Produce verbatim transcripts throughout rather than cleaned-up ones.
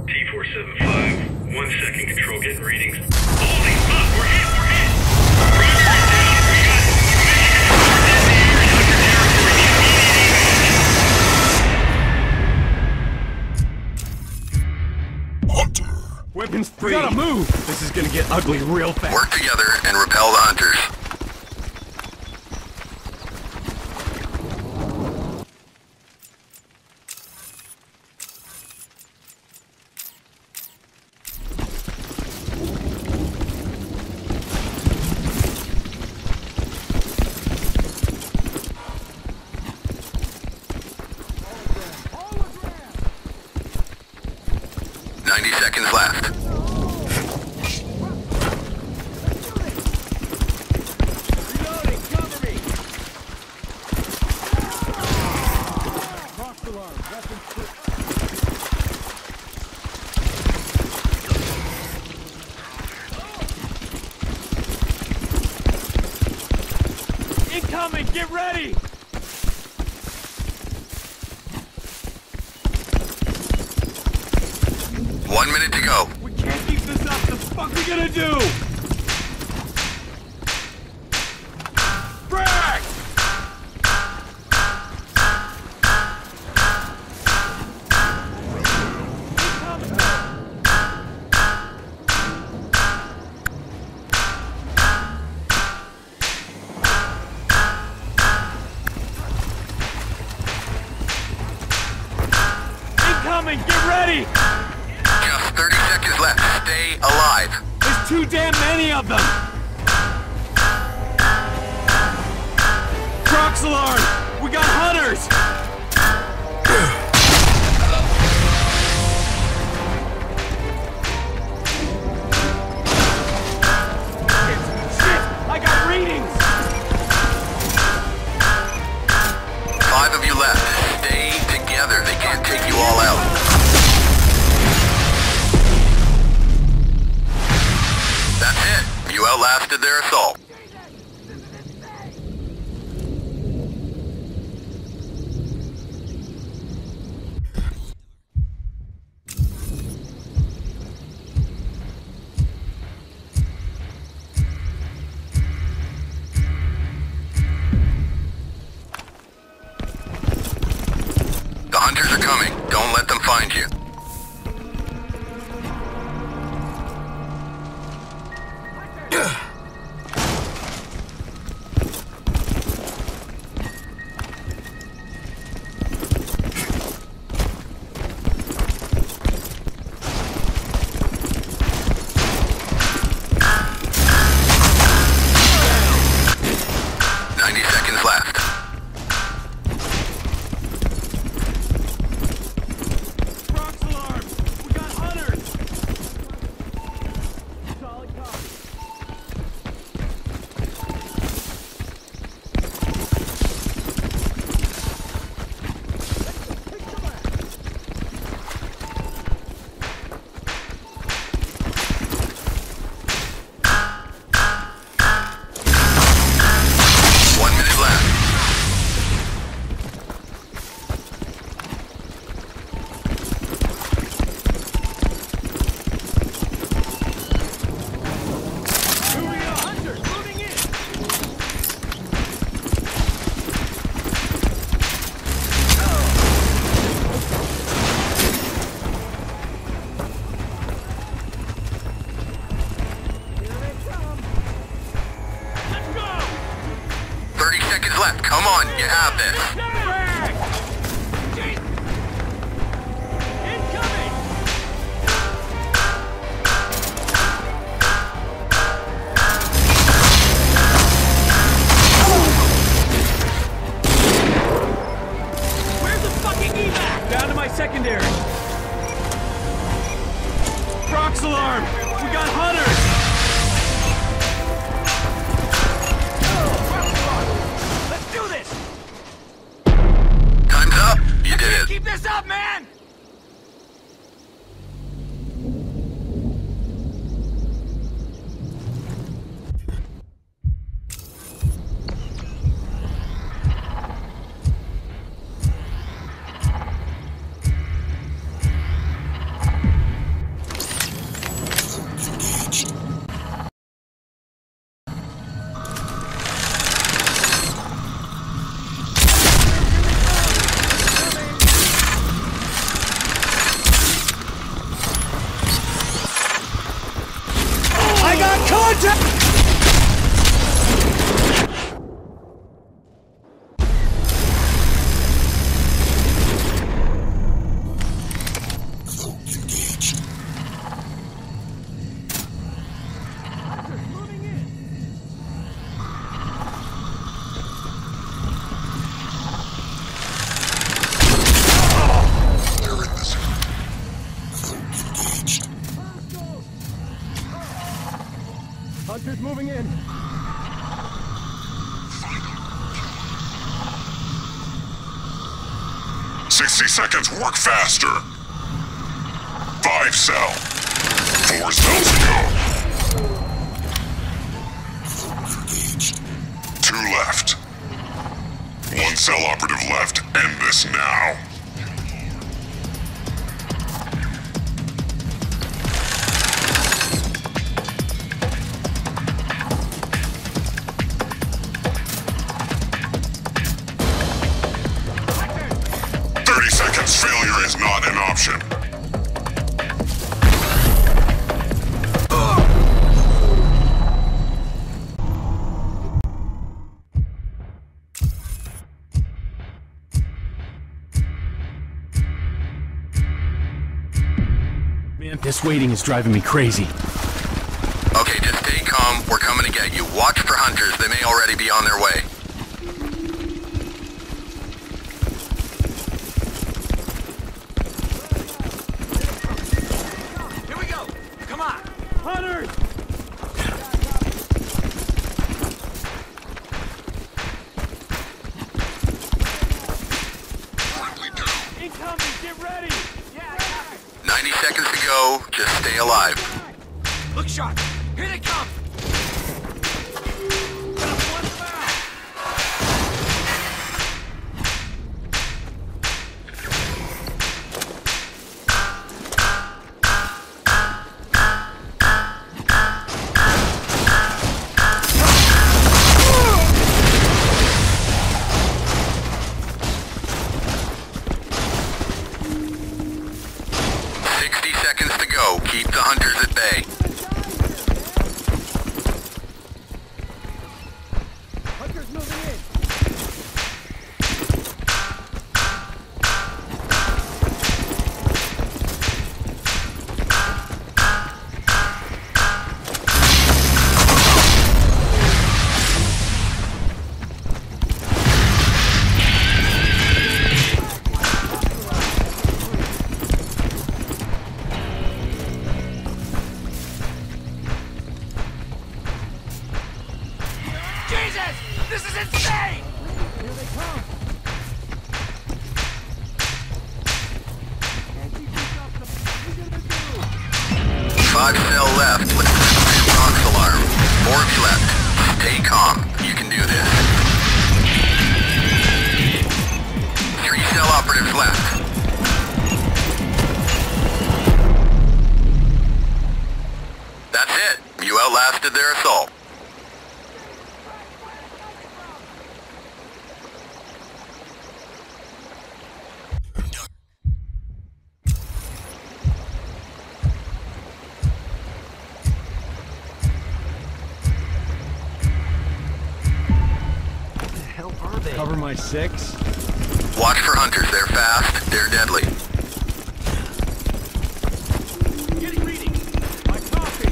T four seven five, one second control getting readings. Holy fuck, we're hit, we're hit! Primary down, we got Hunter! Weapons free! We gotta move! This is gonna get ugly real fast. Work together and repel the hunters. Ninety seconds left. Reloading, cover me! Cross alarm, weapons free. Incoming, get ready! One minute to go. We can't keep this up, the fuck we gonna do? Frag! Incoming, get ready! Just thirty seconds left. Stay alive. There's too damn many of them! Crocs alarm! We got hunters! Shit! Shit! I got readings! Five of you left. Stay together. They can't take you all out. That's it. You outlasted their assault. The hunters are coming. Don't let them find you. Ninety seconds left. Crocs alarm! We got hunters! Solid copy. One minute left. Moving in! Hunters, moving in! Here they come! Let's go! Thirty seconds left. Come on, you have this. Frag! Incoming! Where's the fucking evac? Down to my secondary. Crocs alarm! We got hunters! Let's do this! Time's up. You did it. Keep this up, man! Hunters moving in. Sixty seconds, work faster. Five cell. Four cells to go. Two left. One cell operative left. End this now. Thirty seconds. Failure is not an option. Man, this waiting is driving me crazy. Okay, just stay calm. We're coming to get you. Watch for hunters. They may already be on their way. Here we go! Come on! Hunters! Incoming! Get ready! Yeah, yeah. ninety seconds to go. Just stay alive. Look sharp! Here they come! Gonna flush them out! sixty seconds to go. Keep the hunters at bay. Hunters moving in. Jesus! This is insane! Here they come. Five cell left. Let's do your Prox alarm. Four of you left. Stay calm. You can do this. Three cell operatives left. That's it. You outlasted their assault. Cover my six. Watch for hunters. They're fast. They're deadly. Getting readings! My copy!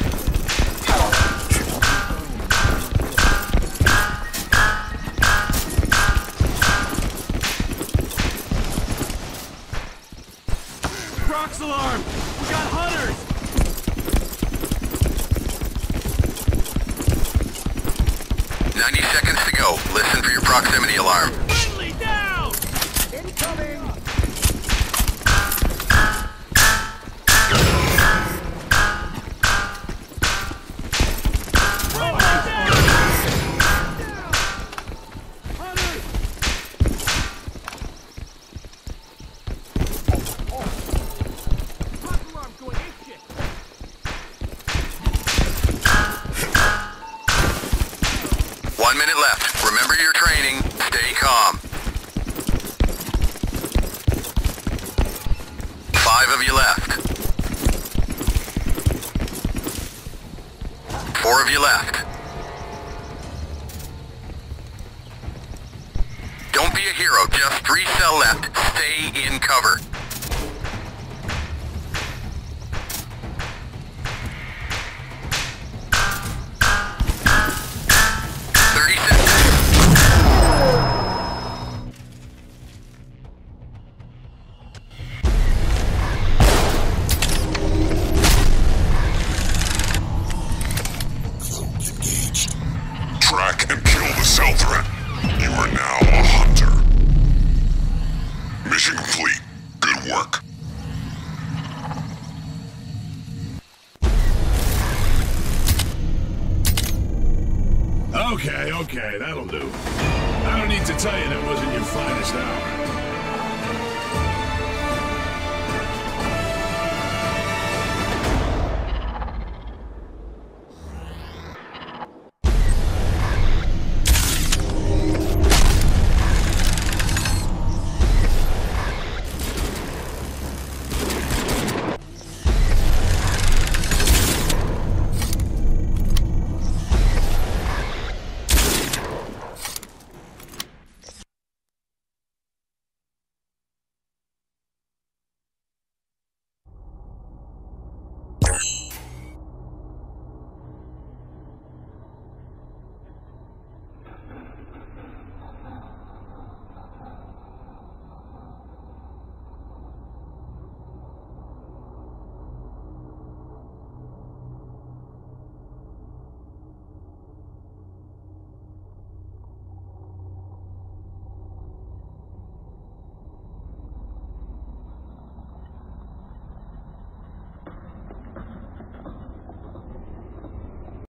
Prox alarm! We got hunters! ninety seconds to go. Listen for your proximity alarm. Friendly down! Incoming. Friendly down! Hunters! Prox alarm going apeshit! One minute left. Remember your training. Stay calm. Five of you left. Four of you left. Don't be a hero. Just three cell left. Stay in cover. thirty seconds. Mission complete. Good work. Okay, okay, that'll do. I don't need to tell you that wasn't your finest hour.